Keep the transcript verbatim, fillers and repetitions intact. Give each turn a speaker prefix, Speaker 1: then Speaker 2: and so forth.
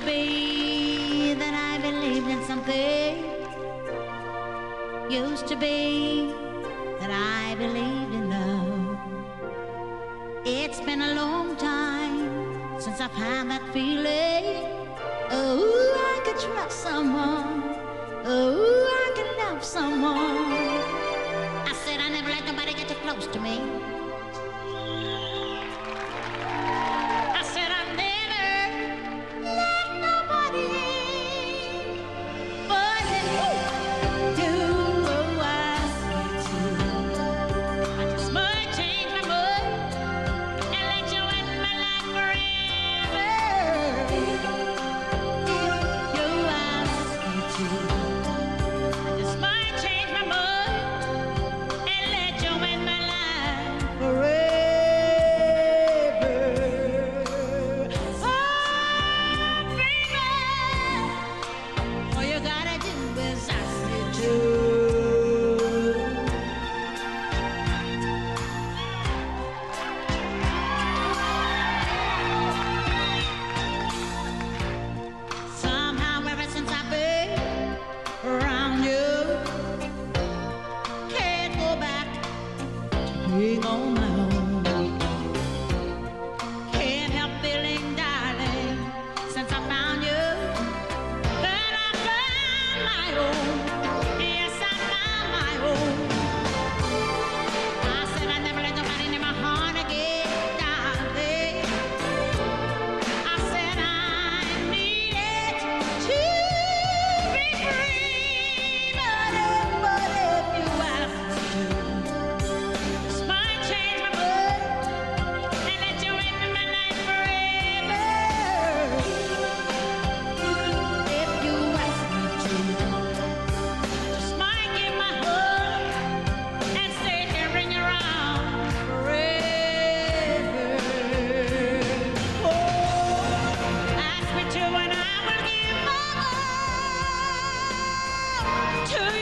Speaker 1: be that I believed in something. Used to be that I believed in love. It's been a long time since I've had that feeling. Oh, I could trust someone. Oh, I could love someone. I said I never let nobody get too close to me. I said I never let nobody but you do what I just might change my mind and let you in my life forever. If you ask me to, I just might change my mind and let you in my life forever. Oh, baby, all you gotta do is ask me to. Somehow, ever since I've been around you, can't go back to being on my own. Can't help feeling, darling, since I found you, that I found my own. Yes, I found my own. I said I never let nobody near my heart again, darling. I said I needed to be free, but if, but if you ask me to, this might change my mood and let you into my life forever. If you ask me to, just might give my heart and stay here, ring around forever. Oh, ask me to, and I will give my all to